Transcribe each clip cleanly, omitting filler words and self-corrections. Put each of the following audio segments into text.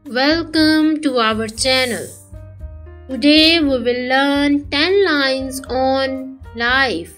Welcome to our channel. Today we will learn 10 lines on life.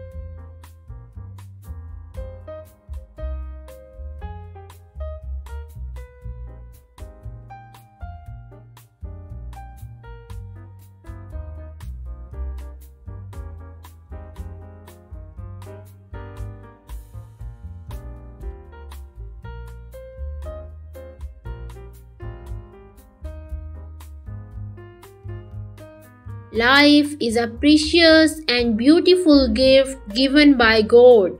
Life is a precious and beautiful gift given by God.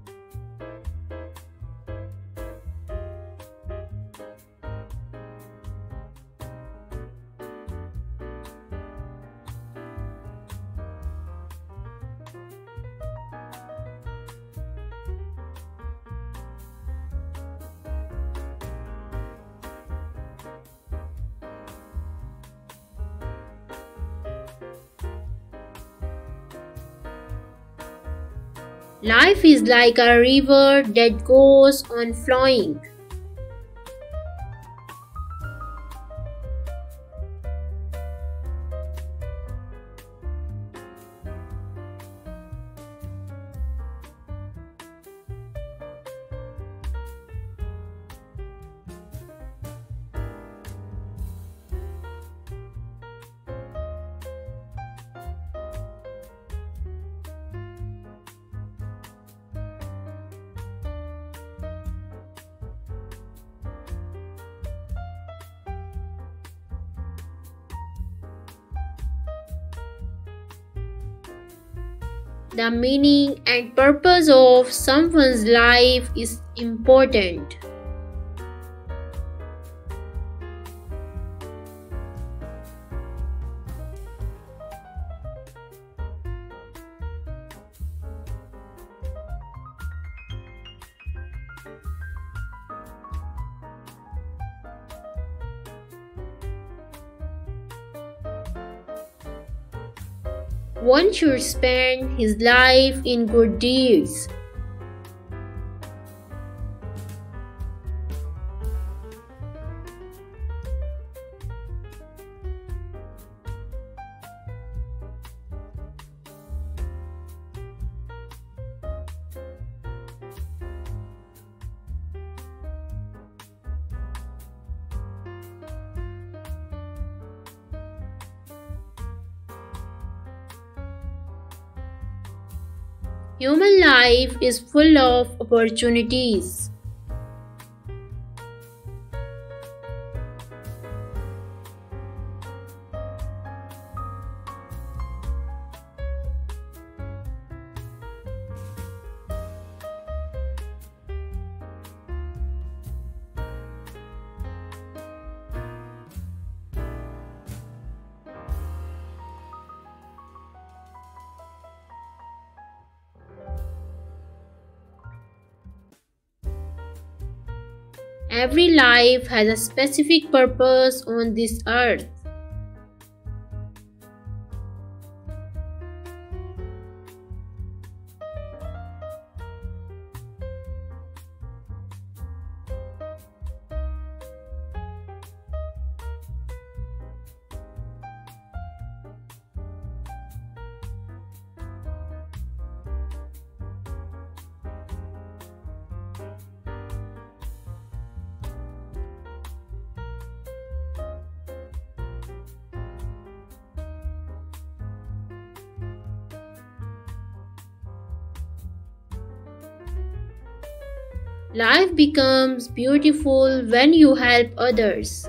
Life is like a river that goes on flowing. The meaning and purpose of someone's life is important. One should spend his life in good deeds. Human life is full of opportunities. Every life has a specific purpose on this earth. Life becomes beautiful when you help others.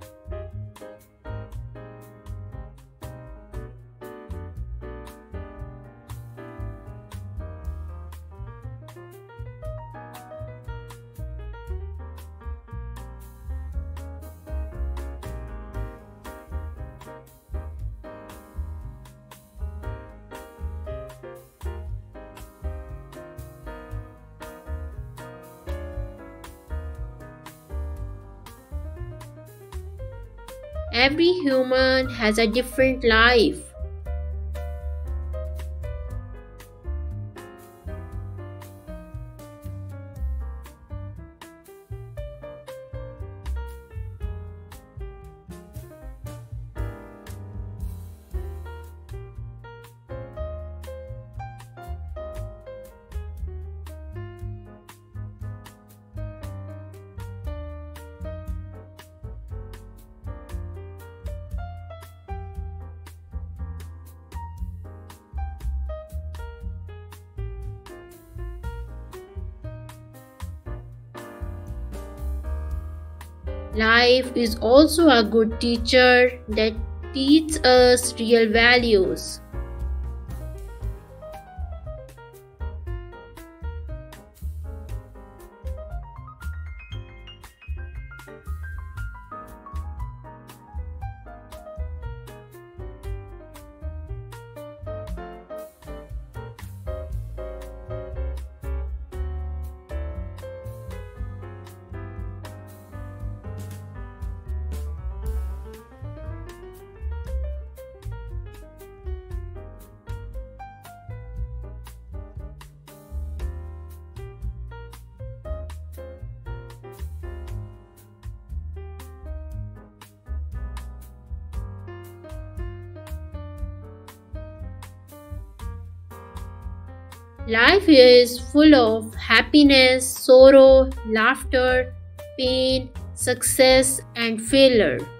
Every human has a different life. Life is also a good teacher that teaches us real values. Life is full of happiness, sorrow, laughter, pain, success, and failure.